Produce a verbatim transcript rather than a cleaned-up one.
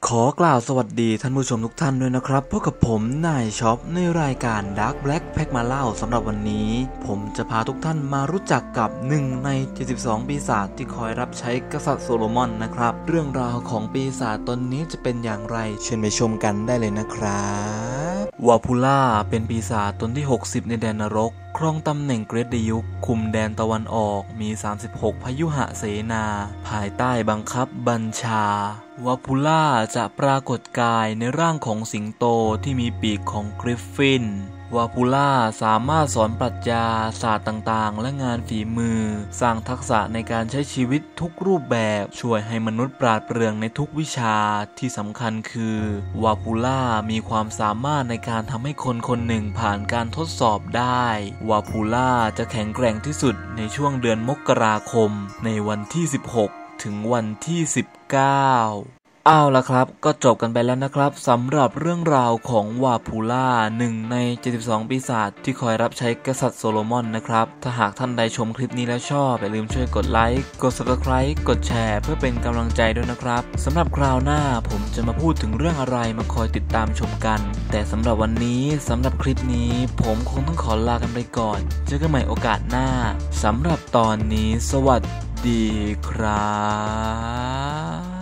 ขอกล่าวสวัสดีท่านผู้ชมทุกท่านด้วยนะครับพบกับผมนายช็อปในรายการ Dark Black Pack มาเล่าสำหรับวันนี้ผมจะพาทุกท่านมารู้จักกับหนึ่งในเจ็ดสิบสองปีศาจที่คอยรับใช้กษัตริย์โซโลมอนนะครับเรื่องราวของปีศาจตนนี้จะเป็นอย่างไรเชิญไปชมกันได้เลยนะครับวาพูล่าเป็นปีศาจตนที่หกสิบในแดนนรกครองตำแหน่งเกรดยุคคุมแดนตะวันออกมีสามสิบหกพยุหเสนาภายใต้บังคับบัญชาวาพูล่าจะปรากฏกายในร่างของสิงโตที่มีปีกของกริฟฟินวาพูล่าสามารถสอนปรัชญาศาสตร์ต่างๆและงานฝีมือสร้างทักษะในการใช้ชีวิตทุกรูปแบบช่วยให้มนุษย์ปราดเปรื่องในทุกวิชาที่สำคัญคือวาพูล่ามีความสามารถในการทำให้คนคนหนึ่งผ่านการทดสอบได้วาพูล่าจะแข็งแกร่งที่สุดในช่วงเดือนมกราคมในวันที่สิบหกถึงวันที่สิบเก้าเอาละครับก็จบกันไปแล้วนะครับสำหรับเรื่องราวของวาพูล่าหนึ่งในเจ็ดสิบสองปีศาจที่คอยรับใช้กษัตริย์โซโลมอนนะครับถ้าหากท่านใดชมคลิปนี้แล้วชอบอย่าลืมช่วยกดไลค์กด ซับสไครบ์ กดแชร์เพื่อเป็นกำลังใจด้วยนะครับสำหรับคราวหน้าผมจะมาพูดถึงเรื่องอะไรมาคอยติดตามชมกันแต่สำหรับวันนี้สำหรับคลิปนี้ผมคงต้องขอลากันไปก่อนเจอกันใหม่โอกาสหน้าสำหรับตอนนี้สวัสดีครับ